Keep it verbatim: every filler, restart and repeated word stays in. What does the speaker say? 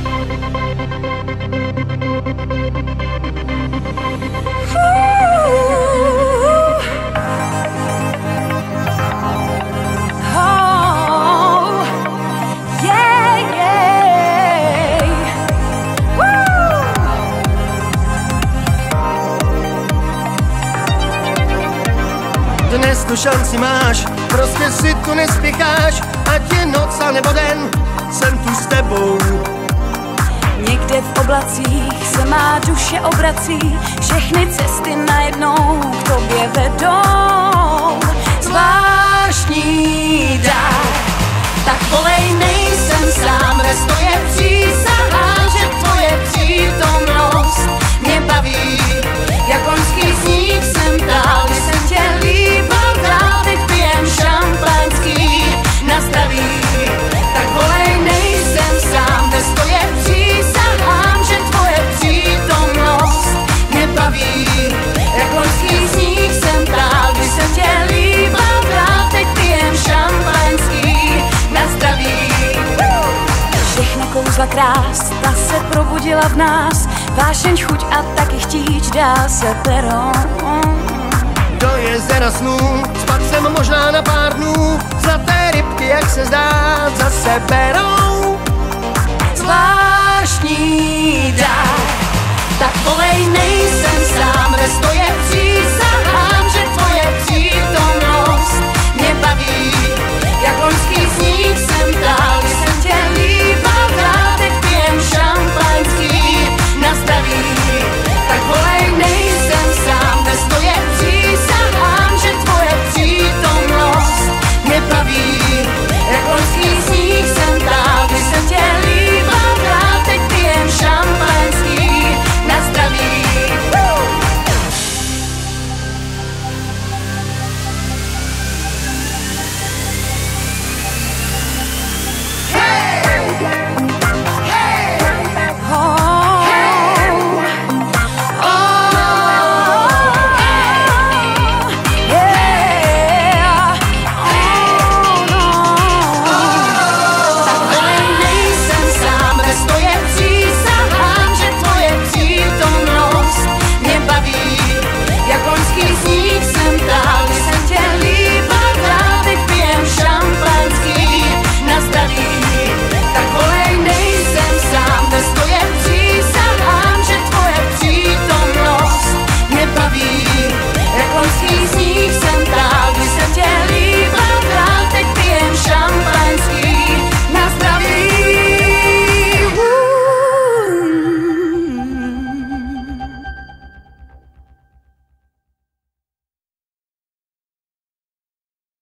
Dnes tu šanci máš, prostě si tu nespěcháš, ať je noc a nebo den, jsem tu s tebou. Někde v oblacích se má duše obrací, všechny cesty najednou k tobě vedou. Zvláštní dár, tak volej, nejsem sám, resto je přísahá, že tvoje přítomnost mě baví. Jak loňský sníh jsem dál, když jsem tě líbal dál, teď pijem šampaňský na zdraví. Tak volej, nejsem sám, resto je přísahám, že tvoje přítomnost mě baví. Jak loňský sníh jsem dál, když jsem tě líbal dál, teď pijem šampaňský na zdraví. Všechna kouzla krás, ta se probudila v nás, vášeň, chuť a taky chtíč dá se perou. Do jezera snů, spad jsem možná na pár dnů, zlaté rybky, jak se zdá, zase berou.